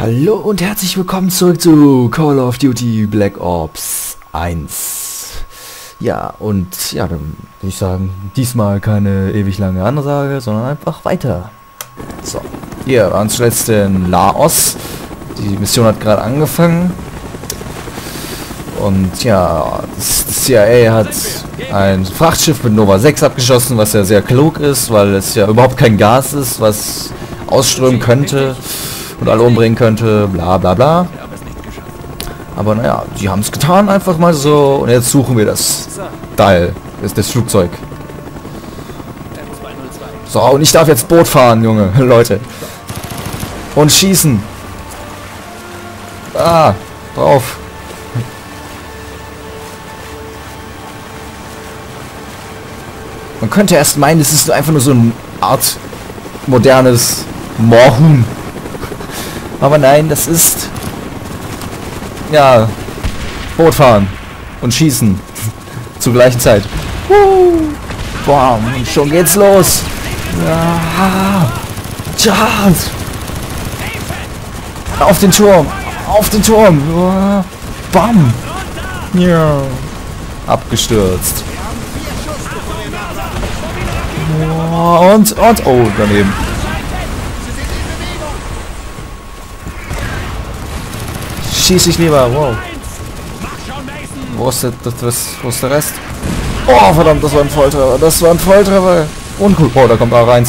Hallo und herzlich willkommen zurück zu Call of Duty Black Ops 1. Ja, und ja, dann würde ich sagen, diesmal keine ewig lange Ansage, sondern einfach weiter. So, hier waren zuletzt in Laos. Die Mission hat gerade angefangen. Und ja, das CIA hat ein Frachtschiff mit Nova 6 abgeschossen, was ja sehr klug ist, weil es ja überhaupt kein Gas ist, was ausströmen könnte und alle umbringen könnte, bla bla bla. Aber naja, die haben es getan einfach mal so und jetzt suchen wir das Teil, das Flugzeug. So, und ich darf jetzt Boot fahren, Junge, Leute. Und schießen. Ah, drauf. Man könnte erst meinen, es ist einfach nur so eine Art modernes Moorhuhn. Aber nein, das ist... ja... Boot fahren. Und schießen. Zur gleichen Zeit. Bam, und schon geht's los. Ja. Charles. Auf den Turm. Auf den Turm. Bam. Ja. Abgestürzt. Und, oh, daneben. Schieß ich lieber, wow. Wo ist der Rest? Oh, verdammt, das war ein Volltreffer. Das war ein Volltreffer. Uncool. Oh, da kommt auch eins.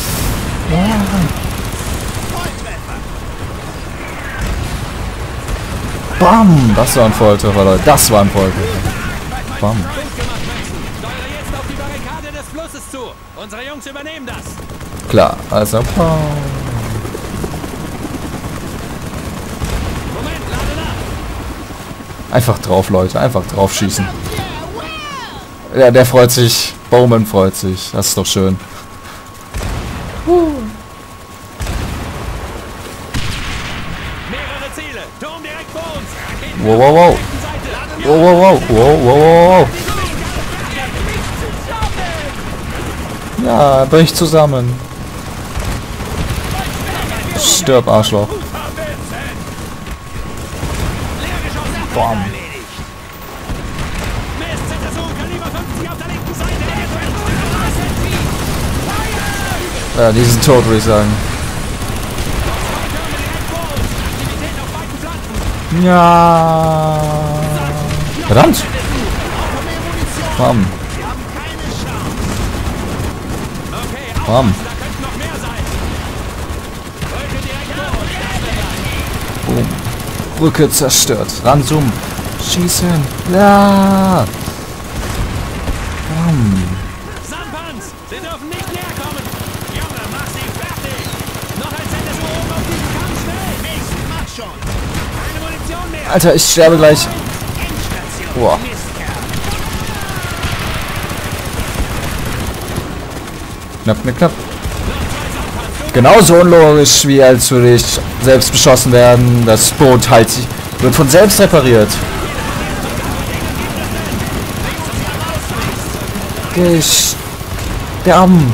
Bam, das war ein Volltreffer, Leute. Das war ein Volltreffer. Bam. Unsere Jungs übernehmen das. Klar, also. Moment, lade nach. Einfach drauf, Leute. Einfach drauf schießen. Ja, der freut sich. Bowman freut sich. Das ist doch schön. Mehrere Ziele. Turm direkt vor uns. Wow, wow, wow. Wow, wow, wow. Wow, wow, wow. Ja, brich zusammen. Stirb, Arschloch. Bam. Ja, die sind tot, würde ich sagen. Ja. Verdammt. Bam. Bam. Boom. Brücke zerstört. Ranzoom. Schießen. Ja. Bam. Sampans, Sie dürfen nicht näher kommen. Junge, mach sie fertig. Noch ein ZSU oben auf diesen Kamm, schnell. Ich mach schon. Keine Munition mehr. Alter, ich sterbe gleich. Boah. Knapp, knapp. Genauso unlogisch, wie als würde ich selbst beschossen werden. Das Boot wird von selbst repariert. Sterben.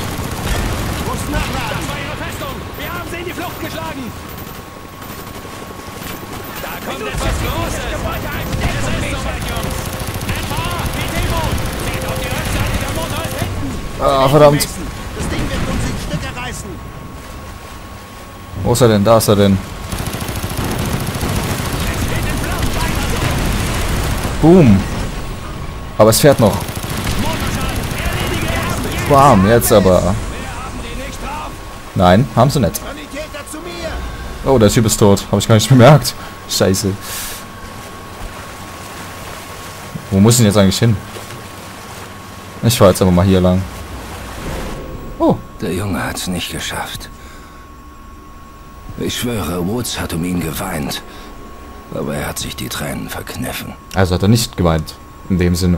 Wir haben sie in die Flucht geschlagen. Da kommt etwas Großes. Es ist soweit, Jungs. Etwa wie Demo. Seht auf die Rückseite, der Motor ist hinten. Ah, verdammt. Das Ding wird uns in Stücke reißen. Wo ist er denn? Da ist er denn. Boom. Aber es fährt noch. Bam, jetzt aber. Nein, haben sie nicht. Oh, der Typ ist tot. Habe ich gar nicht bemerkt. Scheiße. Wo muss ich denn jetzt eigentlich hin? Ich fahr jetzt aber mal hier lang. Oh. Der Junge hat's nicht geschafft. Ich schwöre, Woods hat um ihn geweint. Aber er hat sich die Tränen verkniffen. Also hat er nicht geweint. In dem Sinne.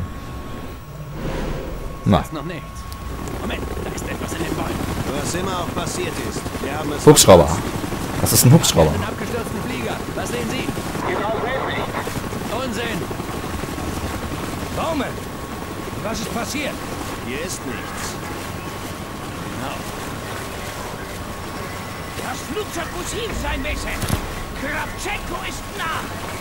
Na. Noch nichts. Moment, da ist etwas in den Bäumen. Was immer auch passiert ist, wir haben es... Hubschrauber. Das ist ein Hubschrauber. Einen abgestürzten Flieger. Was sehen Sie? Unsinn. Bowman! Was ist passiert? Hier ist nichts. Genau. Das Flugzeug muss hier sein, Mason. Kravchenko ist nah!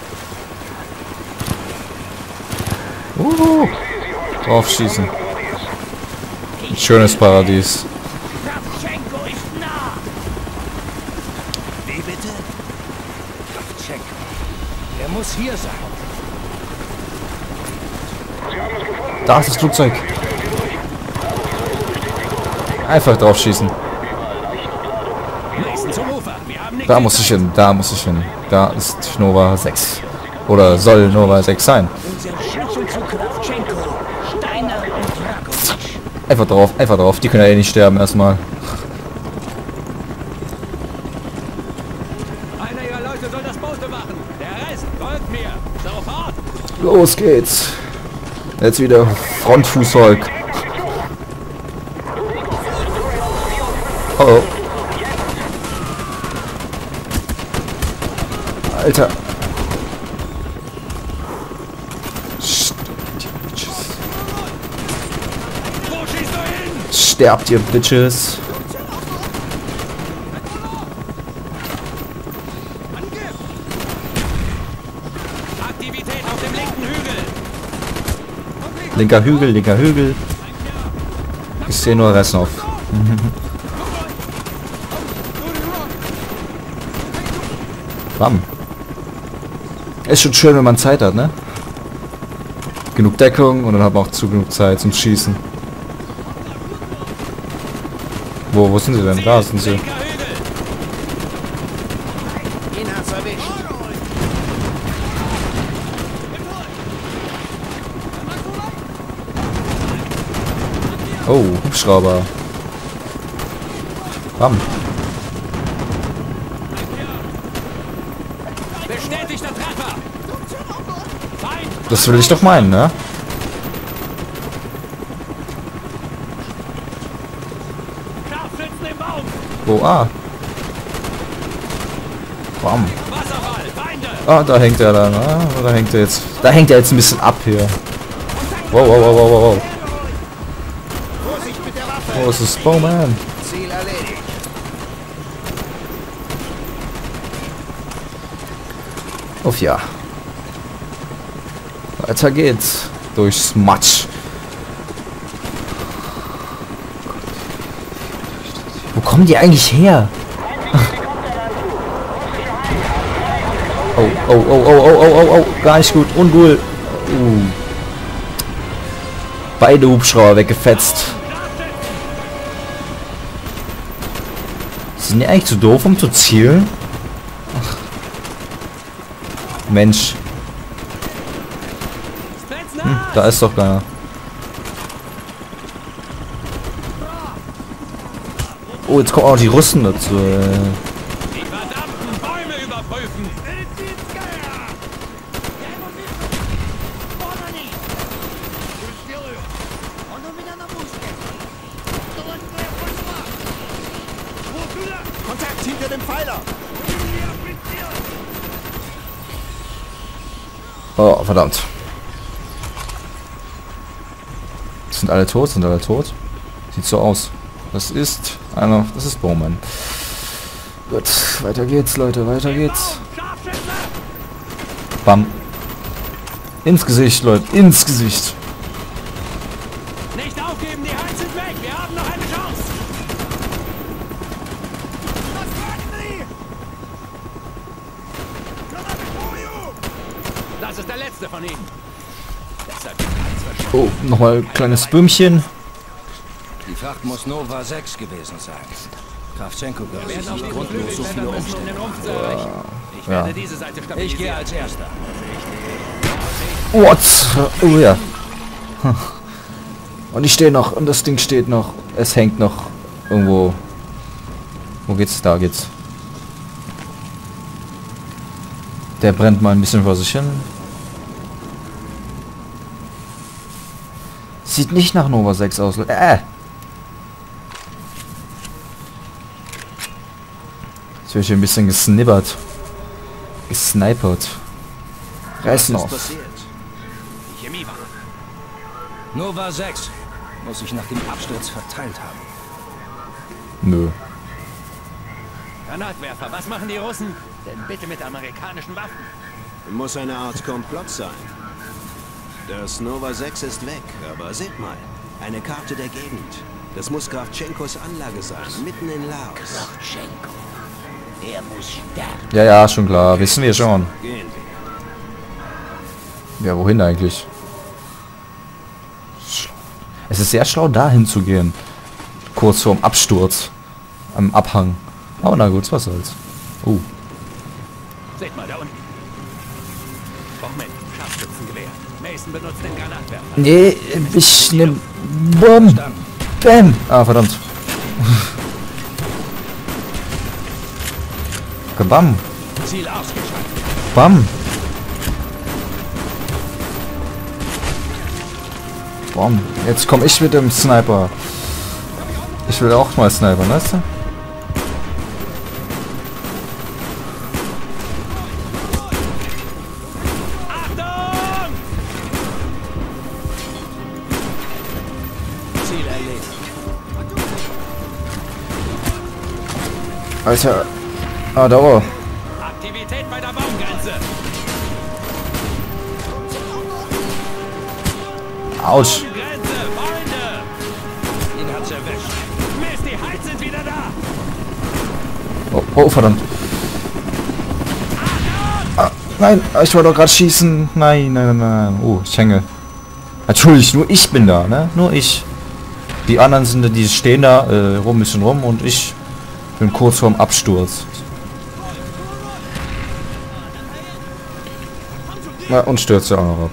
Drauf schießen. Ein schönes Paradies. Kravchenko ist nah! Wie bitte? Kravchenko. Er muss hier sein. Da ist das Flugzeug. Einfach drauf schießen. Nächsten zum Ufer. Wir haben nicht Da muss ich hin, da muss ich hin. Da ist Nova 6. Oder soll Nova 6 sein. Unser Schlüssel zu Kravchenko. Steiner und Dragovic. Einfach drauf, einfach drauf. Die können ja eh nicht sterben erstmal. Einer ihrer Leute soll das Boot bewachen. Der Rest folgt mir. Sofort. Los geht's. Jetzt wieder Frontfußvolk. Oh oh. Alter. Wo schießt du hin? Sterbt ihr Bitches. Aktivität auf dem linken Hügel. Linker Hügel, linker Hügel. Ich sehe nur Resnov. Bam. Ist schon schön, wenn man Zeit hat, ne? Genug Deckung und dann hat man auch genug Zeit zum Schießen. Wo sind sie denn? Da sind sie. Linker Hügel. Ihn hat's erwischt. Oh, Hubschrauber. Bam. Bestätigter Treffer. Feind. Das will ich doch meinen, ne? Scharfschützen im Baum. Oh, ah. Bam. Wasserfall. Feinde. Ah, da hängt er dann. Ah, da hängt er jetzt. Da hängt er jetzt ein bisschen ab hier. Wow, wow, wow, wow, wow. Vorsicht mit der Waffe. Oh, es ist Bowman. Ziel erledigt. Auf ja. Weiter geht's. Durchs Matsch. Wo kommen die eigentlich her? Oh, oh, oh, oh, oh, oh, oh, oh. Gar nicht gut. Uncool. Beide Hubschrauber weggefetzt. Sind die eigentlich zu doof, um zu zielen? Ach. Mensch. Da ist doch keiner. Oh, jetzt kommen auch die Russen dazu. Die verdammten Bäume überprüfen. Kontakt hinter dem Pfeiler. Oh, verdammt. Sind alle tot? Sind alle tot? Sieht so aus. Das ist einer. Das ist Bowman. Gut, weiter geht's, Leute, weiter geht's. Bam. Ins Gesicht, Leute, ins Gesicht. Nicht aufgeben, die Heiz sind weg. Wir haben noch eine Chance. Das ist der letzte von ihnen. Deshalb ist alles verschwunden. Oh, nochmal ein kleines Böhmchen. Die Fracht muss Nova 6 gewesen sein. Kravchenko wird Wir sich werden auf nicht den grundlos so viele Flügelfeldern müssen, um Umstände. den Rumpf zu erreichen. Ich werde diese Seite Ich stabilisieren. gehe als Erster. What? Oh ja. Und ich stehe noch. Und das Ding steht noch. Es hängt noch irgendwo. Wo geht's? Da geht's. Der brennt mal ein bisschen vor sich hin. Sieht nicht nach Nova 6 aus. Jetzt wird hier ein bisschen gesnippert. Gesnipert. Reiß Was ist noch. passiert? Die Chemie war. Nova 6 muss sich nach dem Absturz verteilt haben. Nö. Granatwerfer, was machen die Russen? Denn bitte mit amerikanischen Waffen. Muss eine Art Komplott sein. Das Nova 6 ist weg, aber seht mal. Eine Karte der Gegend. Das muss Krawtschenkos Anlage sein, mitten in Laos. Krawtschenko. Er muss sterben. Ja, ja, schon klar. Wissen wir schon. Gehen wir. Ja, wohin eigentlich? Es ist sehr schlau, dahin zu gehen. Kurz vorm Absturz. Am Abhang. Aber na gut, was soll's. Seht mal, da unten. Moment, Scharfschützengewehr. Mason benutzt den Granatwerfer. Nee, ich nehm... Bumm! Bam! Ah, verdammt. Kabam! Ziel ausgeschaltet. Bam! Bam! Jetzt komm ich mit dem Sniper. Ich will auch mal snipern, weißt du? Achtung! Ziel erledigt. Alter. Ah, Dauer. Aktivität bei der Baumgrenze. Autsch. Grenze, Freunde! Ihn hat's erwischt. Mist, die Heiz sind wieder da! Oh, verdammt. Ah, nein, ich wollte doch gerade schießen. Nein. Oh, ich hänge. Natürlich, nur ich bin da, ne? Nur ich. Die anderen sind, die stehen da ein bisschen rum und ich bin kurz vorm Absturz. Ja, und stürzt ja auch noch ab.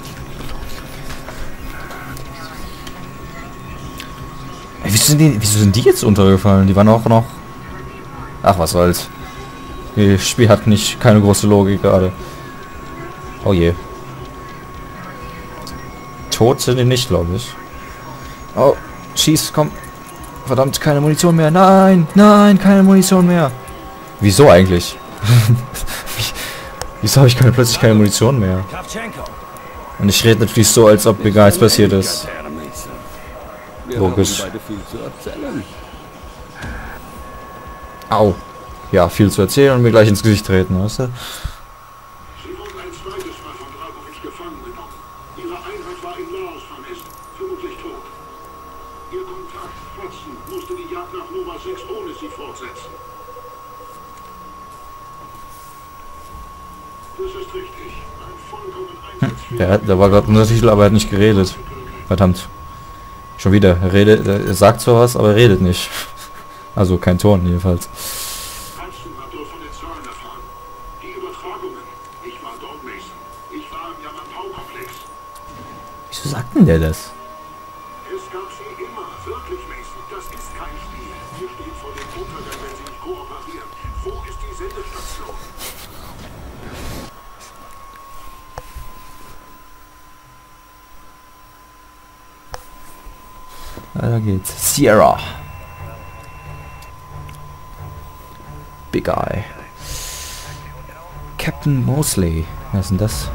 Ey, wieso sind die jetzt untergefallen? Die waren auch noch... Ach, was soll's. Das Spiel hat keine große Logik gerade. Oh je. Tot sind die nicht, glaube ich. Oh, schieß, komm. Verdammt, keine Munition mehr. Nein, keine Munition mehr. Wieso eigentlich? Wieso habe ich plötzlich keine Munition mehr? Und ich rede natürlich so, als ob mir gar nichts passiert ist. Logisch. Au. Ja, viel zu erzählen und mir gleich ins Gesicht treten, weißt du? Sie wurden ein zweites Mal von Dragovic gefangen genommen. Ihre Einheit war in Laos vermisst, vermutlich tot. Ihr Kontakt, Hudson, musste die Jagd nach Nova 6 ohne sie fortsetzen. Das ist richtig. Ein vollkommen einsatzfähiger... Der war gerade Untertitel, aber er hat nicht geredet. Verdammt. Schon wieder. Er sagt zwar was, aber er redet nicht. Also kein Ton jedenfalls. Hudson hat dort von den Zahlen erfahren. Die Übertragungen. Ich war dort, Mason. Ich war im Yamantau-Komplex. Wieso sagt denn der das? Es gab sie immer. Wirklich, Mason. Das ist kein Spiel. Wir stehen vor dem Untergang, wenn sie nicht kooperieren. Wo ist die Sendestation? Da geht's. Sierra. Big Eye. Captain Mosley. Was ist denn das?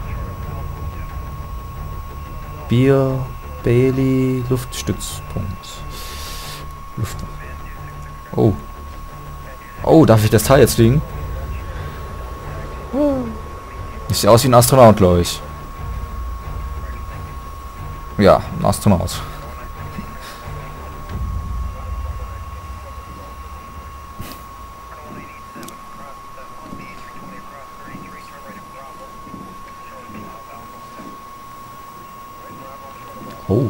Bier, Bailey, Luftstützpunkt. Oh. Oh, darf ich das Teil jetzt fliegen? Ich sehe aus wie ein Astronaut, glaube ich. Ja, ein Astronaut. Oh.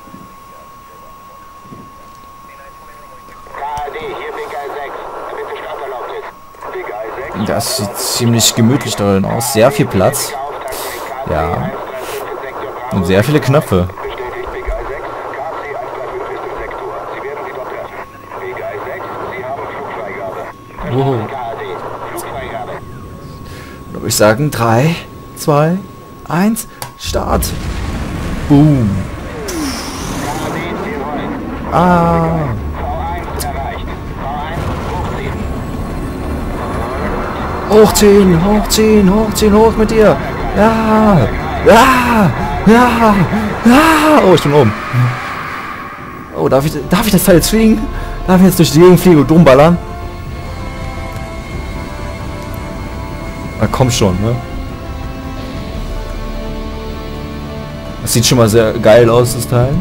KAD, hier Big Eye 6. Damit die Start erlaubt ist. Big Eye 6. Das sieht ziemlich gemütlich darin aus. Sehr viel Platz. Ja. Und sehr viele Knöpfe. Bestätigt Big Eye 6. KC 135 ist im Sektor. Sie werden sie dort treffen. Big Eye 6, Sie haben Flugfreigabe. KAD, Flugfreigabe. Da würde ich sagen, 3, 2, 1, Start. Boom. Ah. V1 erreicht. V1 Hochziehen, hochziehen. hochziehen, hochziehen, hoch mit dir. Ja. Ja. Ja. Ja. Oh, ich bin oben. Oh, darf ich das Teil jetzt fliegen? Darf ich jetzt durch die Gegend fliegen und dumm ballern? Na komm schon, ne? Das sieht schon mal sehr geil aus, das Teil.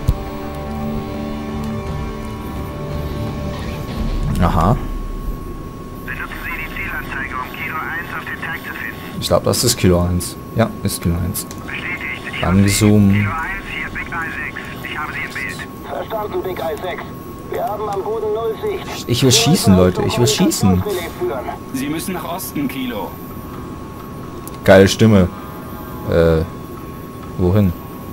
Aha. Benutzen Sie die Zielanzeige, um Kilo 1 auf den Tag zu finden. Ich glaube, das ist Kilo 1. Ja, ist Kilo 1. Bestätigt. Ich Dann zoomen. Kilo 1, hier Big Eye 6. Ich habe Sie im Bild. Verstanden, Big Eye 6. Wir haben am Boden null Sicht. Ich will schießen, Leute. Ich will schießen. Sie müssen nach Osten, Kilo. Geile Stimme. Wohin?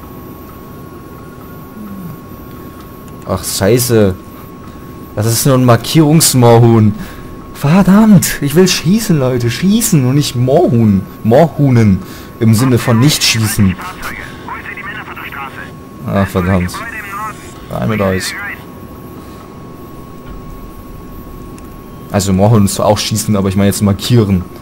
Ach, scheiße. Das ist nur ein Markierungsmoorhuhn. Verdammt. Ich will schießen, Leute. Schießen und nicht Moorhuhn. Moorhuhnen. Im Sinne von nicht schießen. Fahrzeuge. Holen Sie die Männer von der Straße. Ach, verdammt. Gebäude im Norden. Rein mit euch. Rein. Also Moorhuhn ist zwar auch schießen, aber ich meine jetzt markieren.